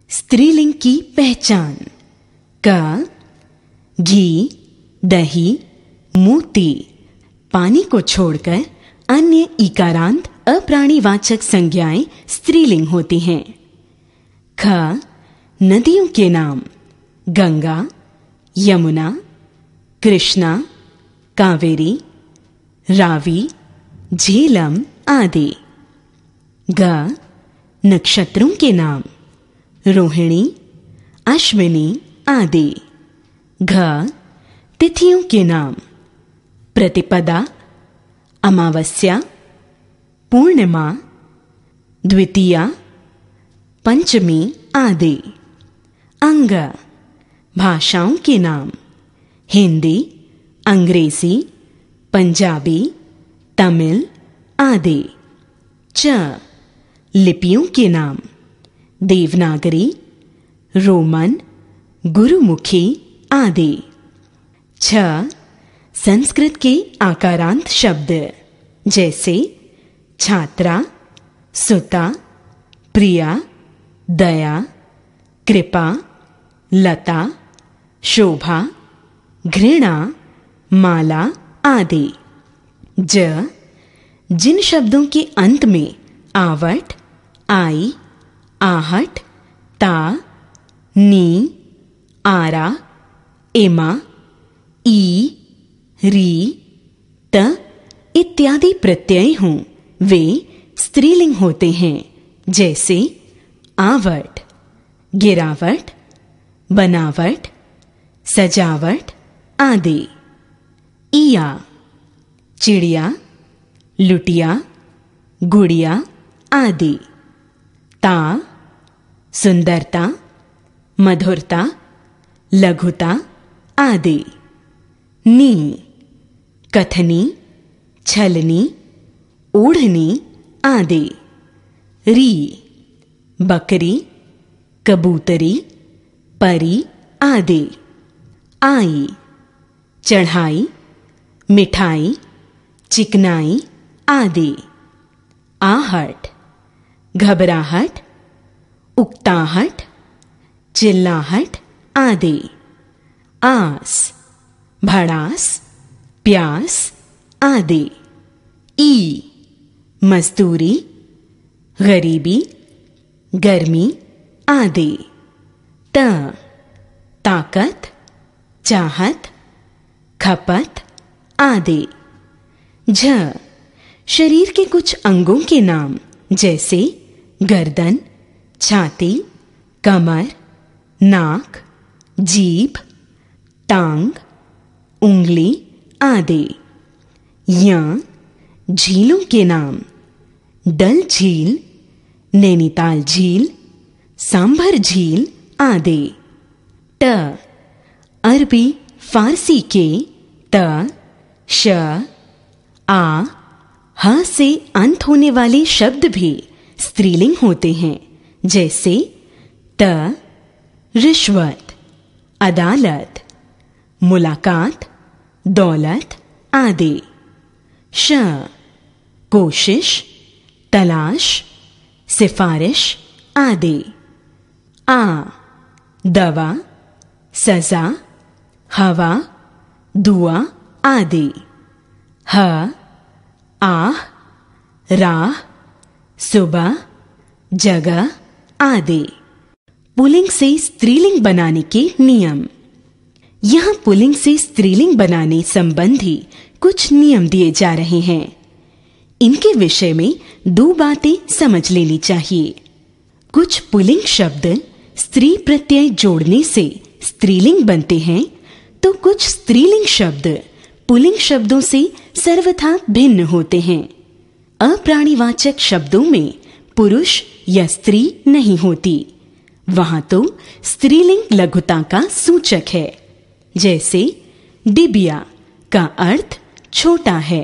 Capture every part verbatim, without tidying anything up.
स्त्रीलिंग की पहचान। क घी, दही, मोती। पानी को छोड़कर अन्य इकारांत अप्राणीवाचक संज्ञाएं स्त्रीलिंग होती हैं। ख नदियों के नाम। गंगा, यमुना, कृष्णा, कावेरी, रावी, झेलम आदि। ग नक्षत्रों के नाम। रोहिणी, अश्विनी आदि। घ तिथियों के नाम। प्रतिपदा, अमावस्या, पूर्णिमा, द्वितीया, पंचमी आदि। अंग भाषाओं के नाम। हिंदी, अंग्रेजी, पंजाबी, तमिल आदि। च लिपियों के नाम। देवनागरी, रोमन, गुरुमुखी आदि। छ संस्कृत के आकारांत शब्द जैसे छात्रा, सुता, प्रिया, दया, कृपा, लता, शोभा, घृणा, माला आदि। ज जिन शब्दों के अंत में आवट, आई, आहट, ता, नी, आरा, एमा, ई, री, त इत्यादि प्रत्यय हों वे स्त्रीलिंग होते हैं। जैसे आवट, गिरावट, बनावट, सजावट आदि। इया चिड़िया, लुटिया, गुड़िया आदि। ता सुंदरता, मधुरता, लघुता आदि। नी कथनी, छलनी, ओढ़नी आदि। री बकरी, कबूतरी, परी आदि। आई चढ़ाई, मिठाई, चिकनाई आदि। आहट घबराहट, उकताहट, चिल्लाहट आदि। आस भड़ास, प्यास आदि। ई मजदूरी, गरीबी, गर्मी आदि। त ताकत, चाहत, खपत आदि। झ शरीर के कुछ अंगों के नाम जैसे गर्दन, छाती, कमर, नाक, जीभ, टांग, उंगली आदि। य झीलों के नाम। डल झील, नैनीताल झील, सांभर झील आदि। ट अरबी फारसी के त, श, आ, ह से अंत होने वाले शब्द भी स्त्रीलिंग होते हैं। जैसे त रिश्वत, अदालत, मुलाकात, दौलत आदि। श कोशिश, तलाश, सिफारिश आदि। आ दवा, सजा, हवा, दुआ आदि। ह आह, राह, सुबह, जगह आदि। पुल्लिंग से स्त्रीलिंग बनाने के नियम। यहाँ पुल्लिंग से स्त्रीलिंग बनाने संबंधी कुछ नियम दिए जा रहे हैं। इनके विषय में दो बातें समझ लेनी चाहिए। कुछ पुल्लिंग शब्द स्त्री प्रत्यय जोड़ने से स्त्रीलिंग बनते हैं, तो कुछ स्त्रीलिंग शब्द पुल्लिंग शब्दों से सर्वथा भिन्न होते हैं। अप्राणीवाचक शब्दों में पुरुष या स्त्री नहीं होती, वहां तो स्त्रीलिंग लघुता का सूचक है। जैसे डिबिया का अर्थ छोटा है।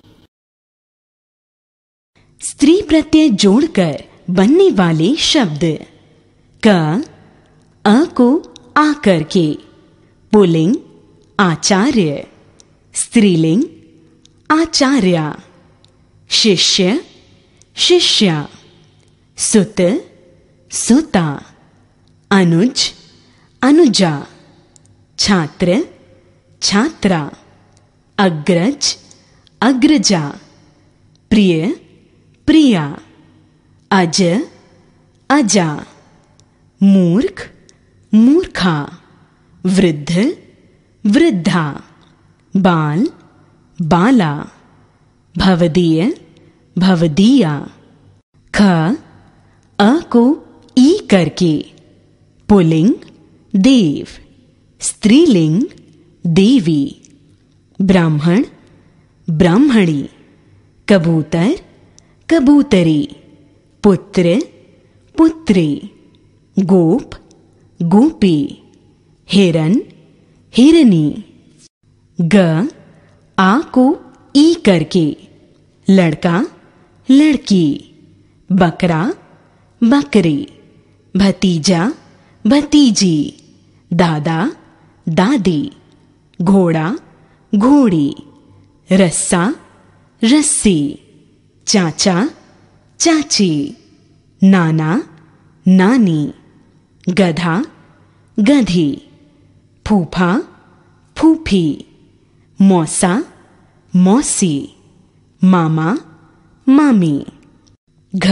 स्त्री प्रत्यय जोड़कर बनने वाले शब्द। क अ को आकर के। पुल्लिंग आचार्य, स्त्रीलिंग आचार्या। शिष्य, शिष्या। सुत, सुता। अनुज अनुजा, छात्र छात्रा, अग्रज अग्रजा, प्रिय प्रिया, अज अजा, मूर्ख मूर्खा, वृद्ध वृद्धा, बाल बाला, भवदीय भवदीया। ख अ को ई करके पुल्लिंग देव, स्त्रीलिंग देवी, ब्राह्मण ब्राह्मणी, कबूतर कबूतरी, पुत्र पुत्री, गोप गोपी, हिरन हिरनी। ग आ को ई करके लड़का लड़की, बकरा बकरी, भतीजा भतीजी, दादा दादी, घोड़ा घोड़ी, रस्सा रस्सी, चाचा चाची, नाना नानी, गधा गधी, फूफा फूफी, मौसा मौसी, मामा मामी। घ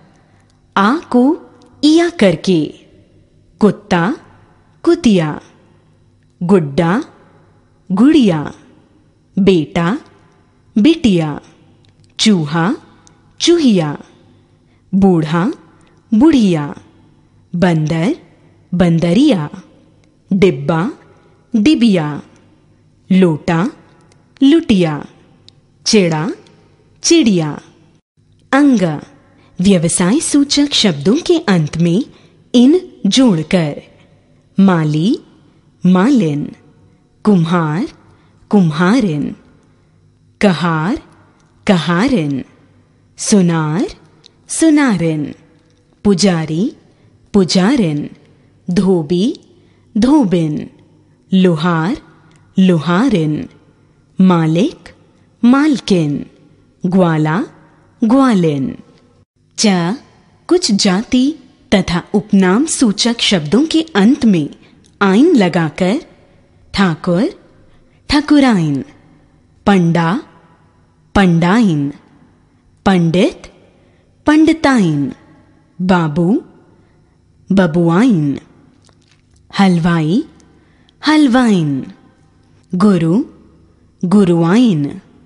आ को इया करके कुत्ता कुतिया, गुड्डा गुड़िया, बेटा बिटिया, चूहा चूहिया, बूढ़ा बुढ़िया, बंदर बंदरिया, डिब्बा डिबिया, लोटा लुटिया, चिड़ा चिड़िया। अंग व्यवसाय सूचक शब्दों के अंत में इन जोड़कर माली मालिन, कुम्हार कुम्हारिन, कहार कहारिन, सुनार सुनारिन, पुजारी पुजारिन, धोबी धोबिन, लोहार लोहारिन, मालिक मालकिन, ग्वाला ग्वालिन। च कुछ जाति तथा उपनाम सूचक शब्दों के अंत में आइन लगाकर ठाकुर ठाकुराइन, पंडा पंडाइन, पंडित पंडिताइन, बाबू बबुआइन, हलवाई हलवाइन, गुरु गुरुआइन।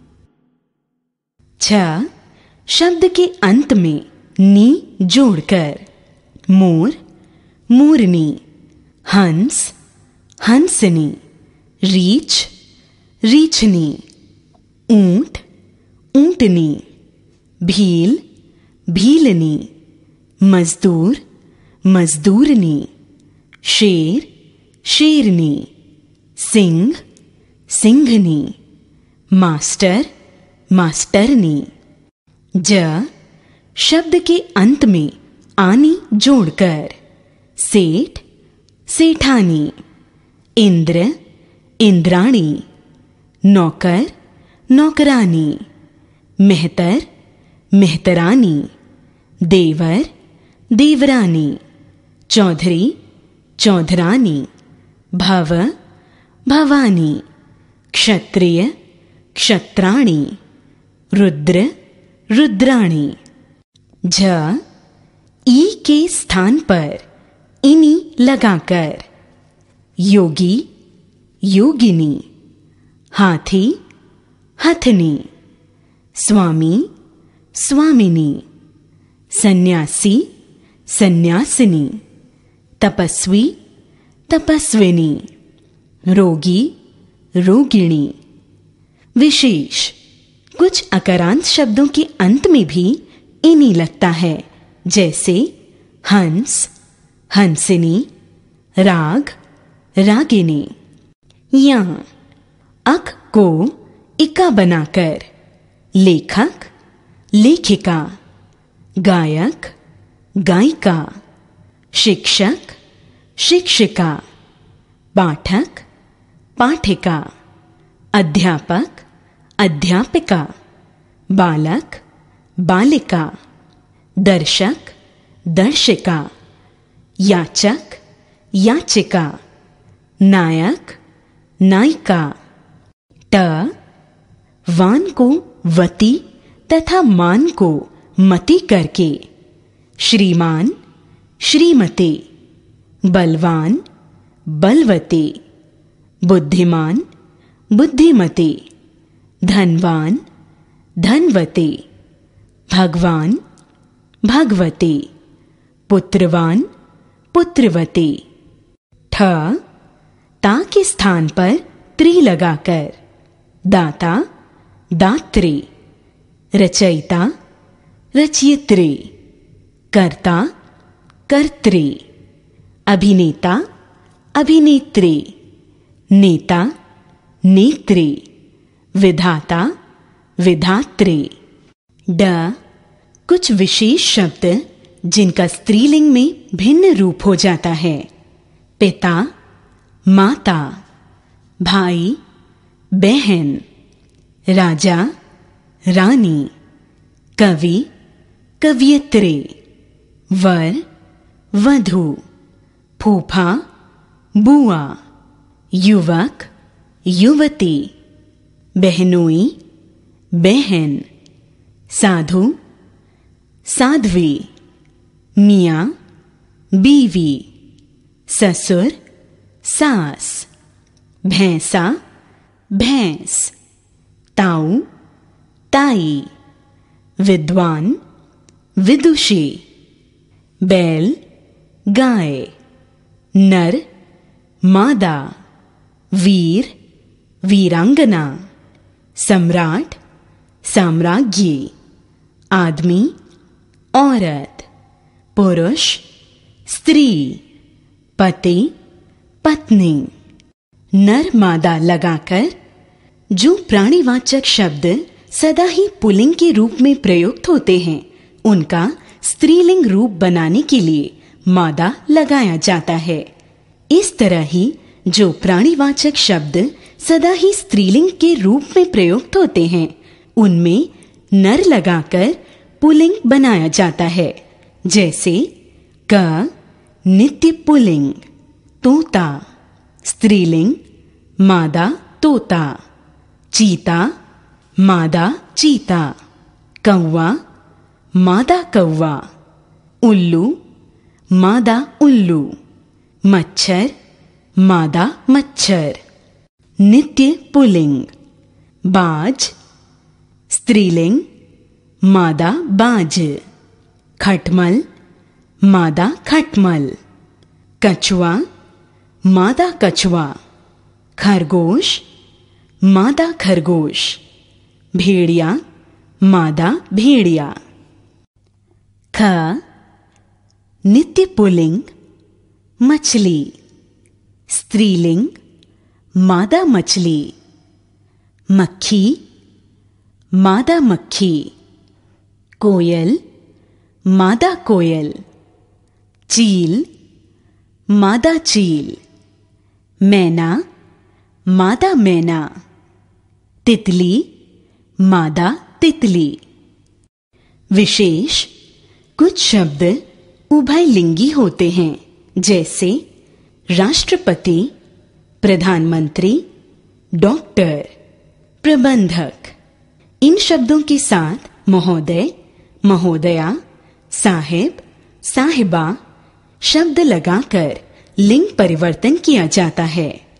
छ शब्द के अंत में नी जोड़कर मोर मोरनी, हंस हंसनी, रीछ रीछनी, ऊंट ऊंटनी, भील भीलनी, मजदूर मजदूरनी, शेर शेरनी, सिंह सिंघनी, मास्टर मास्टरनी। ज शब्द के अंत में आनी जोड़कर सेठ सेठानी, इंद्र इंद्राणी, नौकर नौकरानी, मेहतर मेहतरानी, देवर देवरानी, चौधरी चौधरानी, भव भवानी, क्षत्रिय क्षत्राणी, रुद्र रुद्राणी। झ ई के स्थान पर इनी लगाकर योगी योगिनी, हाथी हथनी, स्वामी स्वामिनी, सन्यासी सन्यासिनी, तपस्वी तपस्विनी, रोगी रोगिणी। विशेष कुछ अकारांत शब्दों के अंत में भी इनी लगता है, जैसे हंस हंसिनी, राग रागिनी। यहाँ अक को इका बनाकर लेखक लेखिका, गायक गायिका, शिक्षक शिक्षिका, पाठक पाठिका, अध्यापक अध्यापिका, बालक बालिका, दर्शक दर्शिका, याचक याचिका, नायक, नायिका। ट वान को वती तथा मान को मति करके श्रीमान, श्रीमती, बलवान, बलवती, बुद्धिमान, बुद्धिमती, धनवान, धनवती, भगवान, भगवती, पुत्रवान, पुत्रवती। ठ ता के स्थान पर त्रि लगाकर दाता, दात्री, रचयिता, रचयित्री, कर्ता, कर्त्री, अभिनेता, अभिनेत्री, नेता, नेत्री, विधाता, विधात्री। ड कुछ विशेष शब्द जिनका स्त्रीलिंग में भिन्न रूप हो जाता है। पिता, माता, भाई, बहन, राजा, रानी, कवि, कवियत्री, वर, वधू, फूफा, बुआ, युवक, युवती, बहनोई, बहन, साधु, साध्वी, मियाँ, बीवी, ससुर, सास, भैंसा, भैंस, ताऊ, ताई, विद्वान, विदुषी, बैल, गाय, नर, मादा, वीर, वीरांगना, सम्राट, साम्राज्ञी, आदमी, औरत, पुरुष, स्त्री, पति, पत्नी। नर मादा लगाकर जो प्राणीवाचक शब्द सदा ही पुल्लिंग के रूप में प्रयुक्त होते हैं, उनका स्त्रीलिंग रूप बनाने के लिए मादा लगाया जाता है। इस तरह ही जो प्राणीवाचक शब्द सदा ही स्त्रीलिंग के रूप में प्रयुक्त होते हैं, उनमें नर लगाकर पुल्लिंग बनाया जाता है। जैसे क नित्य पुल्लिंग, तोता, स्त्रीलिंग, मादा तोता, चीता, मादा चीता, कौवा, मादा कौवा, उल्लू, मादा उल्लू, मच्छर, मादा मच्छर। नित्य पुल्लिंग, बाज, स्त्रीलिंग, मादा बाज, खटमल, मादा खटमल, कछुआ, मादा कछुआ, खरगोश, मादा खरगोश, भेड़िया, मादा भेड़िया। ख नित्य पुल्लिंग, मछली, स्त्रीलिंग, मादा मछली, मक्खी, मादा मक्खी, कोयल, मादा कोयल, चील, मादा चील, मैना, मादा मैना, तितली, मादा तितली। विशेष कुछ शब्द उभयलिंगी होते हैं, जैसे राष्ट्रपति, प्रधानमंत्री, डॉक्टर, प्रबंधक। इन शब्दों के साथ महोदय, महोदया, साहिब, साहिबा शब्द लगाकर लिंग परिवर्तन किया जाता है।